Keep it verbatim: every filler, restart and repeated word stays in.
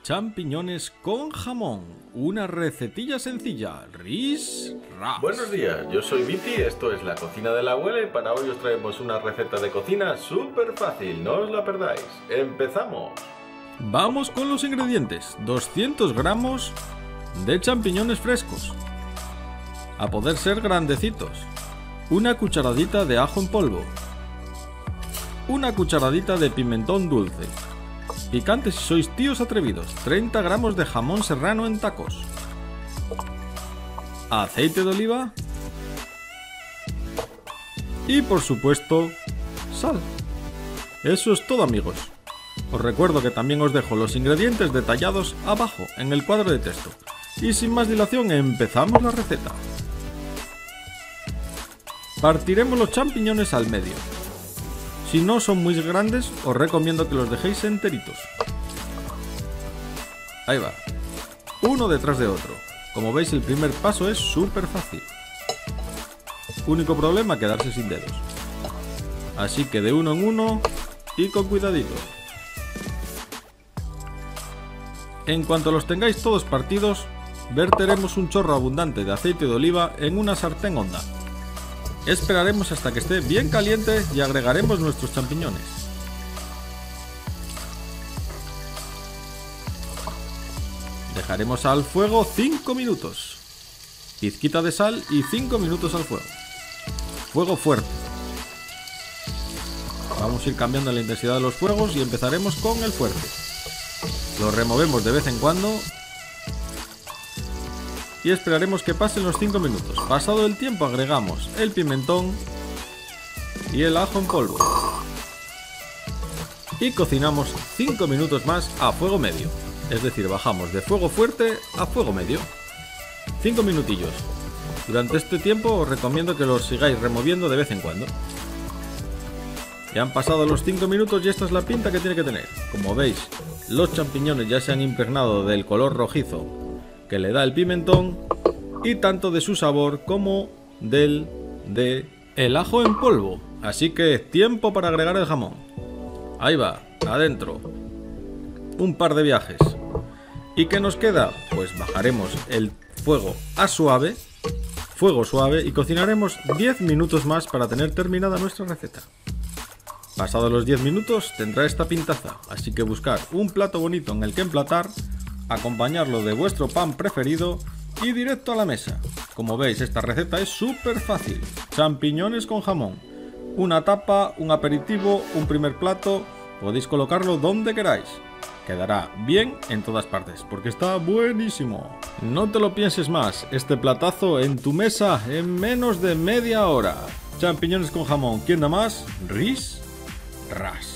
Champiñones con jamón, una recetilla sencilla, ris, ras. Buenos días, yo soy Viti, esto es la cocina de la abuela y para hoy os traemos una receta de cocina súper fácil, no os la perdáis. ¡Empezamos! Vamos con los ingredientes, doscientos gramos de champiñones frescos, a poder ser grandecitos, una cucharadita de ajo en polvo, una cucharadita de pimentón dulce, picante si sois tíos atrevidos, treinta gramos de jamón serrano en tacos, aceite de oliva y por supuesto sal. Eso es todo, amigos. Os recuerdo que también os dejo los ingredientes detallados abajo en el cuadro de texto. Y sin más dilación empezamos la receta. Partiremos los champiñones al medio. Si no son muy grandes, os recomiendo que los dejéis enteritos. Ahí va. Uno detrás de otro. Como veis, el primer paso es súper fácil. Único problema, quedarse sin dedos. Así que de uno en uno y con cuidadito. En cuanto los tengáis todos partidos, verteremos un chorro abundante de aceite de oliva en una sartén honda. Esperaremos hasta que esté bien caliente y agregaremos nuestros champiñones. Dejaremos al fuego cinco minutos. Pizquita de sal y cinco minutos al fuego. Fuego fuerte. Vamos a ir cambiando la intensidad de los fuegos y empezaremos con el fuerte. Lo removemos de vez en cuando y esperaremos que pasen los cinco minutos. Pasado el tiempo agregamos el pimentón y el ajo en polvo y cocinamos cinco minutos más a fuego medio, es decir, bajamos de fuego fuerte a fuego medio, cinco minutillos. Durante este tiempo os recomiendo que los sigáis removiendo de vez en cuando. Ya han pasado los cinco minutos y esta es la pinta que tiene que tener. Como veis, los champiñones ya se han impregnado del color rojizo que le da el pimentón y tanto de su sabor como del de el ajo en polvo. Así que tiempo para agregar el jamón. Ahí va, adentro. Un par de viajes. ¿Y qué nos queda? Pues bajaremos el fuego a suave, fuego suave y cocinaremos diez minutos más para tener terminada nuestra receta. Pasados los diez minutos tendrá esta pintaza, así que buscar un plato bonito en el que emplatar, acompañarlo de vuestro pan preferido y directo a la mesa. Como veis, esta receta es súper fácil. Champiñones con jamón. Una tapa, un aperitivo, un primer plato, podéis colocarlo donde queráis. Quedará bien en todas partes, porque está buenísimo. No te lo pienses más, este platazo en tu mesa en menos de media hora. Champiñones con jamón, ¿quién da más? Ris, ras.